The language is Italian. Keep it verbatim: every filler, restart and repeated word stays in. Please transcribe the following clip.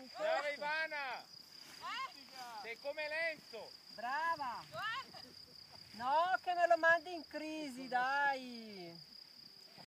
Brava Ivana! Sei come Lenzo! Brava! No, che me lo mandi in crisi, dai!